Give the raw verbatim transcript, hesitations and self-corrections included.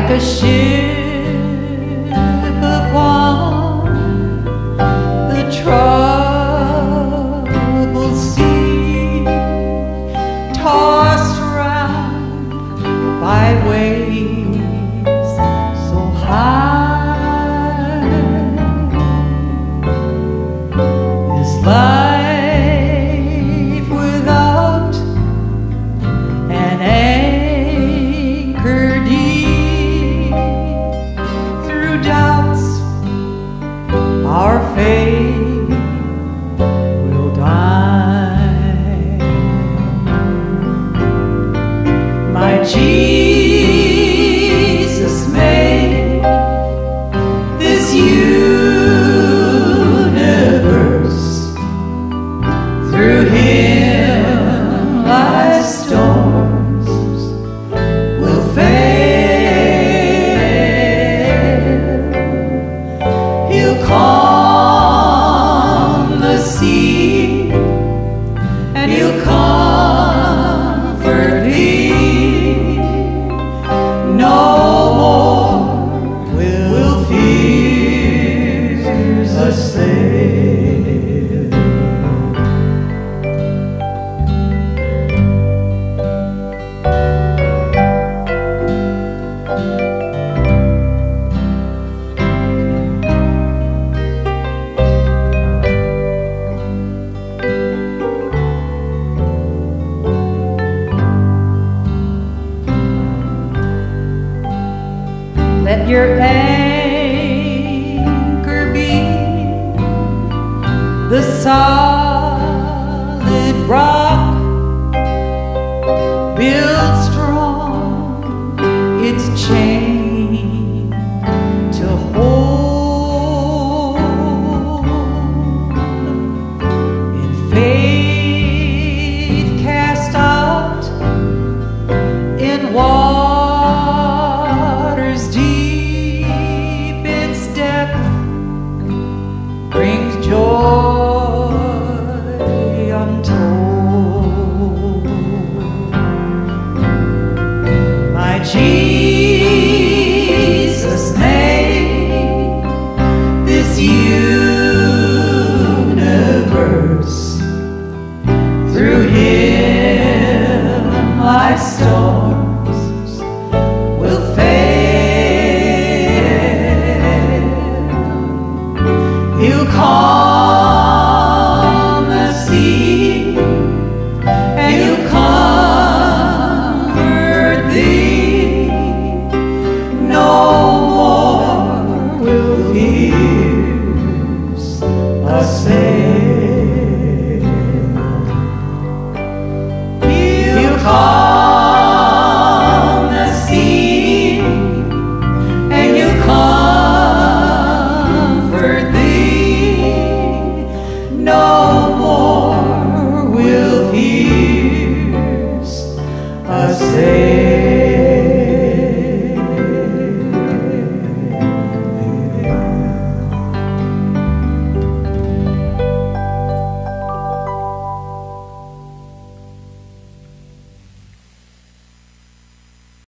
like a ship upon the troubled sea, tossed round by waves so high. Is life without an anchor deep? Through doubts our faith will die. My Jesus made this universe. Through him life's storms will fail. He'll calm the sea and he'll comfort thee. No more will fears assail. Let your anchor be the solid rock, build strong its chain to hold. In faith cast out in waters deep, its depth brings joy untold. My Jesus made this universe. Through him I stood.